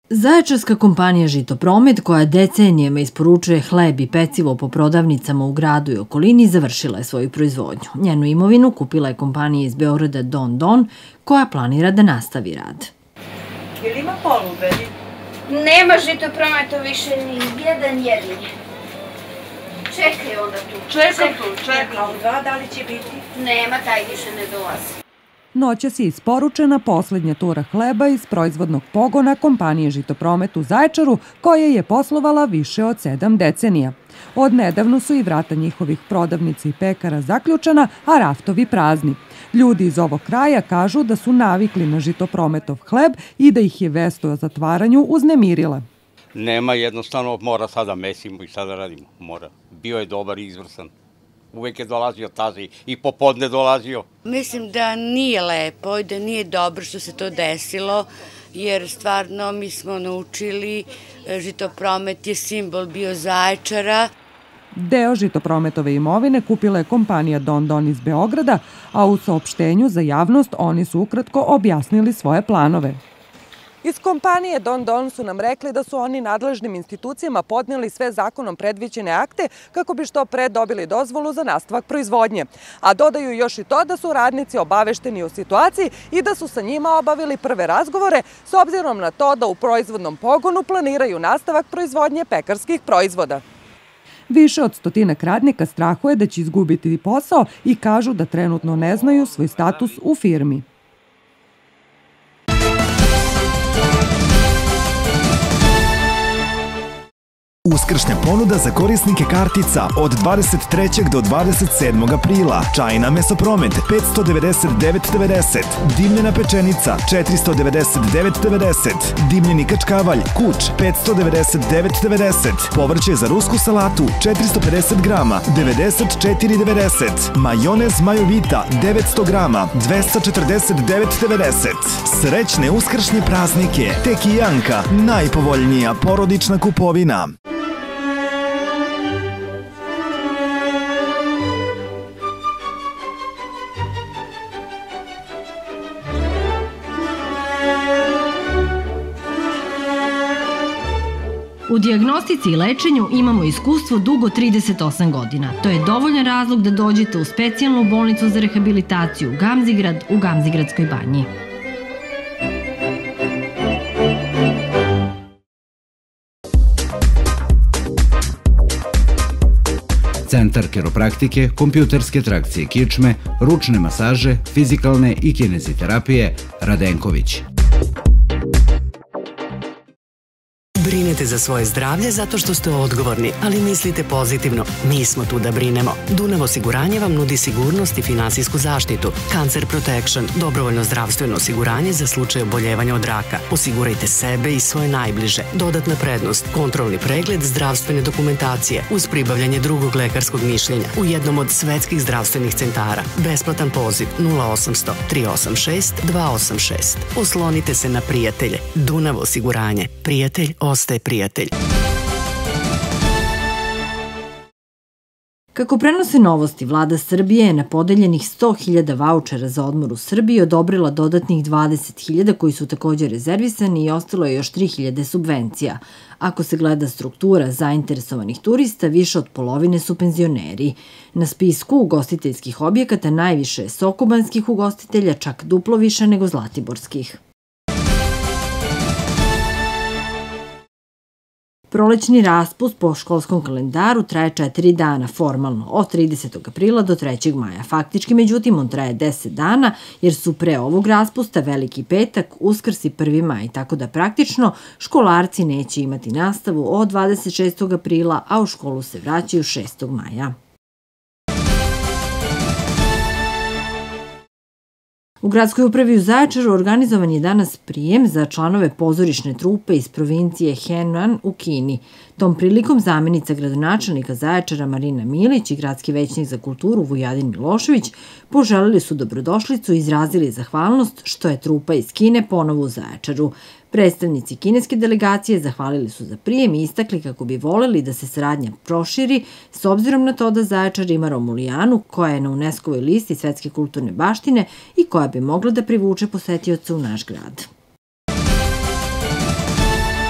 Zaječarska kompanija Žitopromet, koja decenijama isporučuje hleb i pecivo po prodavnicama u gradu i okolini, završila je svoju proizvodnju. Njenu imovinu kupila je kompanija iz Beograda Don Don, koja planira da nastavi rad. Jel ima polube? Nema Žitoprometa više ni jedan jedini. Čekaj onda tu. Čekaj. A u 2 da li će biti? Nema, taj više ne dolazi. Noćas je isporučena poslednja tura hleba iz proizvodnog pogona kompanije Žitopromet u Zaječaru, koja je poslovala više od 7 decenija. Odnedavno su i vrata njihovih prodavnica i pekara zaključana, a raftovi prazni. Ljudi iz ovog kraja kažu da su navikli na Žitoprometov hleb i da ih je vest o zatvaranju uznemirila. Nema, jednostavno mora sada mesimo i sada radimo. Mora. Bio je dobar i izvrsan. Uvek je dolazio tazi i popodne dolazio. Mislim da nije lepo i da nije dobro što se to desilo, jer stvarno mi smo naučili, Žitopromet je simbol bio Zaječara. Deo Žitoprometove imovine kupila je kompanija Don Don iz Beograda, a u saopštenju za javnost oni su ukratko objasnili svoje planove. Iz kompanije Don Don su nam rekli da su oni nadležnim institucijama podnijeli sve zakonom predviđene akte kako bi što pre dobili dozvolu za nastavak proizvodnje. A dodaju još i to da su radnici obavešteni o situaciji i da su sa njima obavili prve razgovore s obzirom na to da u proizvodnom pogonu planiraju nastavak proizvodnje pekarskih proizvoda. Više od 100 radnika strahuje da će izgubiti posao i kažu da trenutno ne znaju svoj status u firmi. Uskršnja ponuda za korisnike kartica od 23. do 27. aprila. Čajna mesopromet 599,90. Dimljena pečenica 499,90. Dimljeni kačkavalj kuč 599,90. Povrće za rusku salatu 450 grama 94,90. Majonez Majovita 900 grama 249,90. Srećne uskršnje praznike. Tekijanka, najpovoljnija porodična kupovina. U dijagnostici i lečenju imamo iskustvo dugo 38 godina. To je dovoljan razlog da dođete u specijalnu bolnicu za rehabilitaciju Gamzigrad u Gamzigradskoj banji. Centar keropraktike, kompjuterske trakcije kičme, ručne masaže, fizikalne i kineziterapije Radenković. Brinete za svoje zdravlje zato što ste odgovorni, ali mislite pozitivno. Mi smo tu da brinemo. Dunav osiguranje vam nudi sigurnost i finansijsku zaštitu. Cancer Protection, dobrovoljno zdravstveno osiguranje za slučaj oboljevanja od raka. Osigurajte sebe i svoje najbliže. Dodatna prednost, kontrolni pregled zdravstvene dokumentacije uz pribavljanje drugog lekarskog mišljenja u jednom od svetskih zdravstvenih centara. Besplatan poziv 0800 386 286. Oslonite se na prijatelje. Dunav osiguranje. Prijatelj ostaje prijatelj. Kako prenose Novosti, vlada Srbije je na podeljenih 100.000 vaučera za odmor u Srbiji odobrila dodatnih 20.000 koji su također rezervisani i ostalo je još 3.000 subvencija. Ako se gleda struktura zainteresovanih turista, više od polovine su penzioneri. Na spisku ugostiteljskih objekata najviše je sokobanskih ugostitelja, čak duplo više nego zlatiborskih. Prolećni raspust po školskom kalendaru traje 4 dana formalno, od 30. aprila do 3. maja. Faktički, međutim, on traje 10 dana, jer su pre ovog raspusta Veliki petak, Uskrs i 1. maj, tako da praktično školarci neće imati nastavu od 26. aprila, a u školu se vraćaju 6. maja. U gradskoj upravi u Zaječaru organizovan je danas prijem za članove pozorišne trupe iz provincije Henan u Kini. Tom prilikom zamenica gradonačelnika Zaječara Marina Milić i gradski većnik za kulturu Vujadin Milošević poželili su dobrodošlicu i izrazili zahvalnost što je trupa iz Kine ponovo u Zaječaru. Predstavnici kineske delegacije zahvalili su za prijem i istakli kako bi voleli da se saradnja proširi s obzirom na to da Zaječar ima Romulijanu koja je na UNESCO-voj listi svetske kulturne baštine i koja bi mogla da privuče posetioce u naš grad.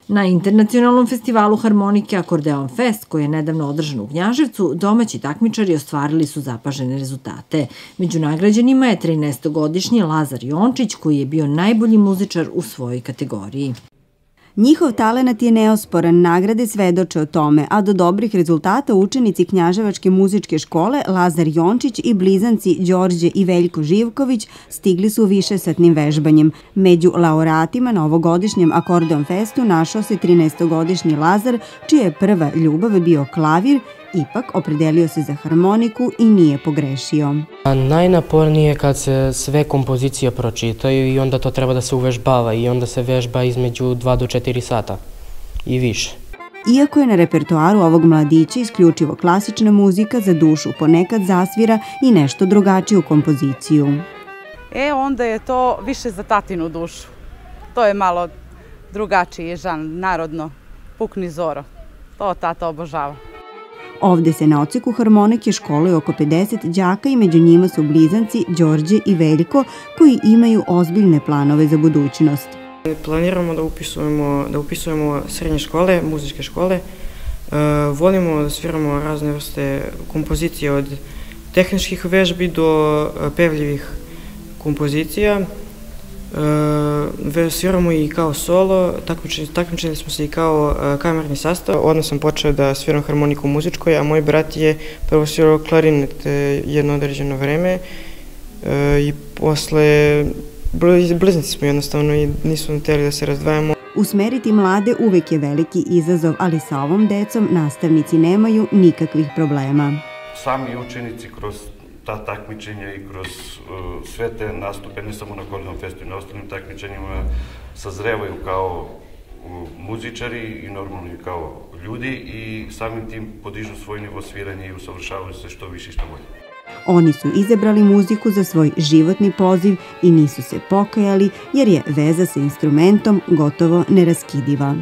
Na internacionalnom festivalu harmonike Akordeon Fest, koji je nedavno održan u Knjaževcu, domaći takmičari ostvarili su zapažene rezultate. Među nagrađenima je 13-godišnji Lazar Jončić, koji je bio najbolji muzičar u svojoj kategoriji. Njihov talenat je neosporan, nagrade svedoče o tome, a do dobrih rezultata učenici Knjaževačke muzičke škole Lazar Jončić i blizanci Đorđe i Veljko Živković stigli su višesatnim vežbanjem. Među laureatima na ovogodišnjem Akordeon Festu našao se 13-godišnji Lazar, čija je prva ljubav bio klavir, ipak opredelio se za harmoniku i nije pogrešio. Najnapornije je kad se sve kompozicije pročitaju i onda to treba da se uvežbava i onda se vežba između 2 do 4 sata i više. Iako je na repertoaru ovog mladića isključivo klasična muzika, za dušu ponekad zasvira i nešto drugačiju kompoziciju. Onda je to više za tatinu dušu. To je malo drugačiji žan, narodno, pukni zoro. To tata obožava. Ovde se na odseku harmonike školuje oko 50 đaka i među njima su blizanci Đorđe i Veljko, koji imaju ozbiljne planove za budućnost. Planiramo da upisujemo srednje škole, muzičke škole. Volimo da sviramo razne vrste kompozicije, od tehničkih vežbi do pevljivih kompozicija. Sviramo i kao solo, takmičili smo se i kao kamerni sastav. Odmah sam počeo da sviram harmoniku u muzičkoj, a moj brat je prvo svirao klarinet jedno određeno vreme i posle bliznici smo jednostavno i nismo hteli da se razdvajamo. Usmeriti mlade uvek je veliki izazov, ali sa ovom decom nastavnici nemaju nikakvih problema. Sami učenici kroz ta takmičenja i kroz sve te nastupe, ne samo na Akordeon Festu i na ostalim takmičenjima, sazrevaju kao muzičari i normalno i kao ljudi i samim tim podižu svoj nivo sviranja i usavršavaju se što više i što bolje. Oni su izabrali muziku za svoj životni poziv i nisu se pokajali, jer je veza sa instrumentom gotovo neraskidiva.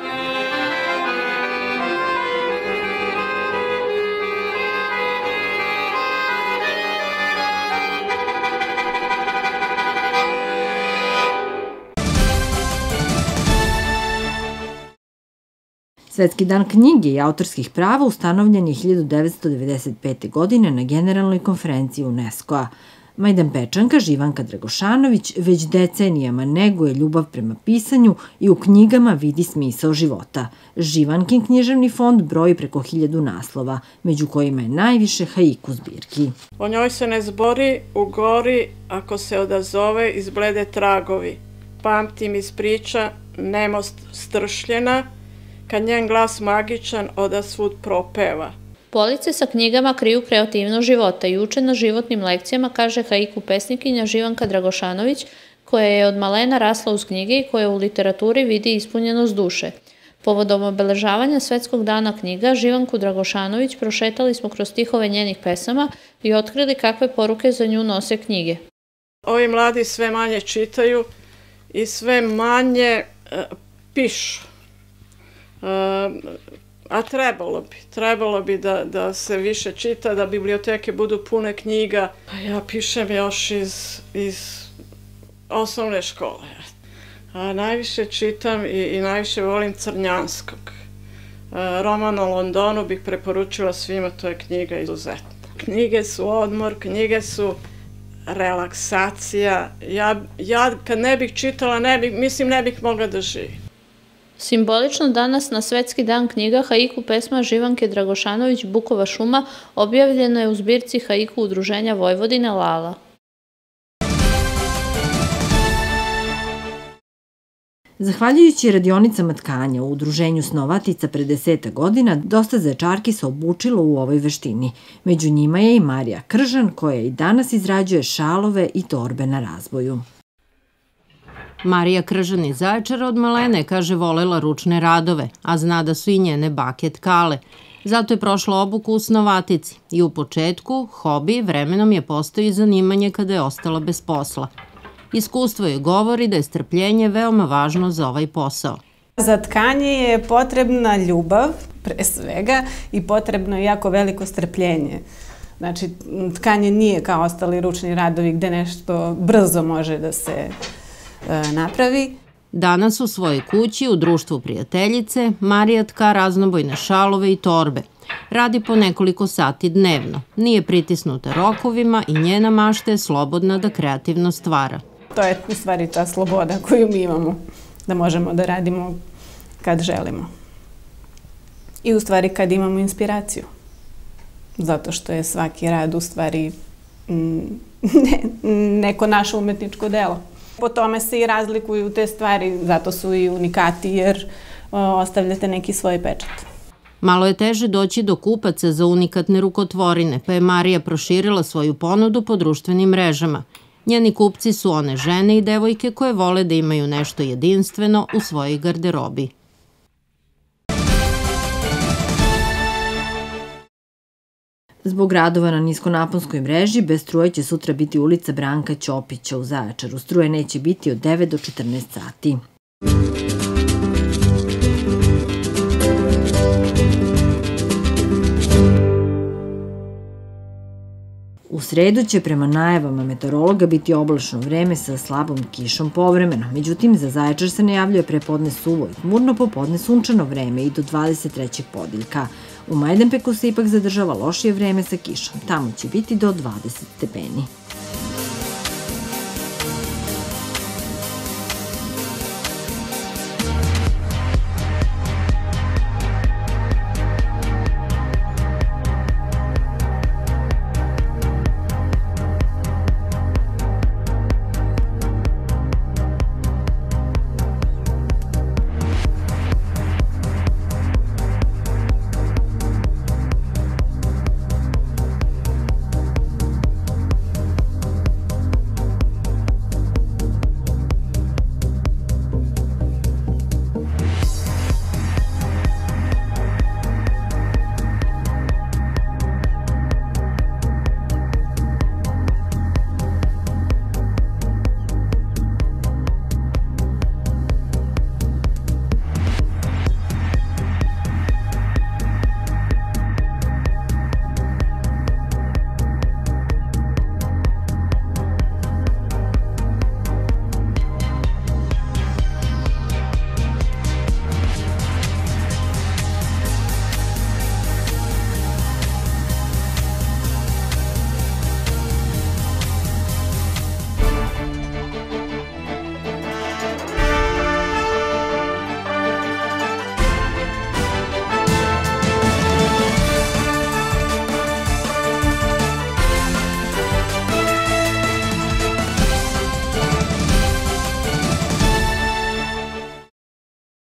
Svetski dan knjige i autorskih prava ustanovljen je 1995. godine na Generalnoj konferenciji UNESCO-a. Majdanpečanka Živanka Dragošanović već decenijama neguje ljubav prema pisanju i u knjigama vidi smisao života. Živankin književni fond broji preko 1000 naslova, među kojima je najviše haiku zbirki. O njoj se ne zbori u gori, ako se odazove izblede tragovi. Pamtim iz priča nemost stršljena, kad njen glas magičan odasvud propeva. Police sa knjigama kriju kreativnost života i uče na životnim lekcijama, kaže haiku pesnikinja Živanka Dragošanović, koja je od malena rasla uz knjige i koja u literaturi vidi ispunjenost duše. Povodom obeležavanja Svetskog dana knjiga, Živanku Dragošanović prošetali smo kroz stihove njenih pesama i otkrili kakve poruke za nju nose knjige. Ovi mladi sve manje čitaju i sve manje pišu. A trebalo bi da se više čita, da biblioteke budu pune knjiga. Ja pišem još iz osnovne škole. Najviše čitam i najviše volim Crnjanskog. Roman o Londonu bih preporučila svima, to je knjiga izuzetna. Knjige su odmor, knjige su relaksacija. Ja kad ne bih čitala, ne bih mogla da živim. Simbolično danas na Svetski dan knjiga haiku pesma Živanke Dragošanović Bukova šuma objavljena je u zbirci haiku Udruženja Vojvodine Lala. Zahvaljujući radionicama tkanja u Udruženju Snovatica pre 10 godina, dosta zečarki se obučilo u ovoj veštini. Među njima je i Marija Kržan, koja i danas izrađuje šalove i torbe na razboju. Marija Kržan iz Zaječara od malene, kaže, volela ručne radove, a zna da su i njene bake tkale. Zato je prošla obuku u Snovatici i u početku hobi vremenom je postao i zanimanje kada je ostala bez posla. Iskustvo joj govori da je strpljenje veoma važno za ovaj posao. Za tkanje je potrebna ljubav, pre svega, i potrebno je jako veliko strpljenje. Znači, tkanje nije kao ostali ručni radovi gde nešto brzo može da se napravi. Danas u svojoj kući u društvu prijateljice Marija tka raznobojne šalove i torbe. Radi po nekoliko sati dnevno, nije pritisnuta rokovima i njena mašta je slobodna da kreativno stvara. To je u stvari ta sloboda koju mi imamo, da možemo da radimo kad želimo. I u stvari kad imamo inspiraciju. Zato što je svaki rad u stvari neko naše umetničko delo. Po tome se i razlikuju te stvari, zato su i unikati jer ostavljate neki svoj pečat. Malo je teže doći do kupaca za unikatne rukotvorine, pa je Marija proširila svoju ponudu po društvenim mrežama. Njeni kupci su one žene i devojke koje vole da imaju nešto jedinstveno u svojoj garderobi. Zbog radova na niskonaponskoj mreži, bez struje će sutra biti ulica Branka Ćopića u Zaječaru. Struje neće biti od 9 do 14 sati. U sredu će prema najavama meteorologa biti oblačno vreme sa slabom kišom povremeno. Međutim, za Zaječar se najavljuje prepodne suvo i hmurno, popodne sunčano vreme i do 23. podeljka. U Majdanpeku se ipak zadržava lošije vreme sa kišom. Tamo će biti do 20 stepeni.